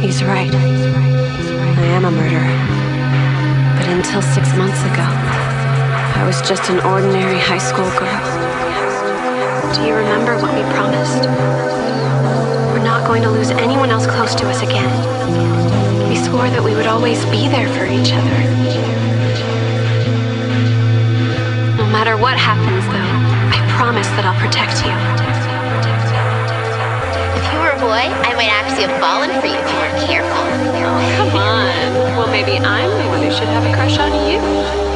He's right. I am a murderer. But until 6 months ago, I was just an ordinary high school girl. Do you remember what we promised? We're not going to lose anyone else close to us again. We swore that we would always be there for each other. No matter what happens, though, I promise that I'll protect you. If you were a boy, I might actually have fallen for you if you weren't careful. Oh, come on. Well, maybe I'm the one who should have a crush on you.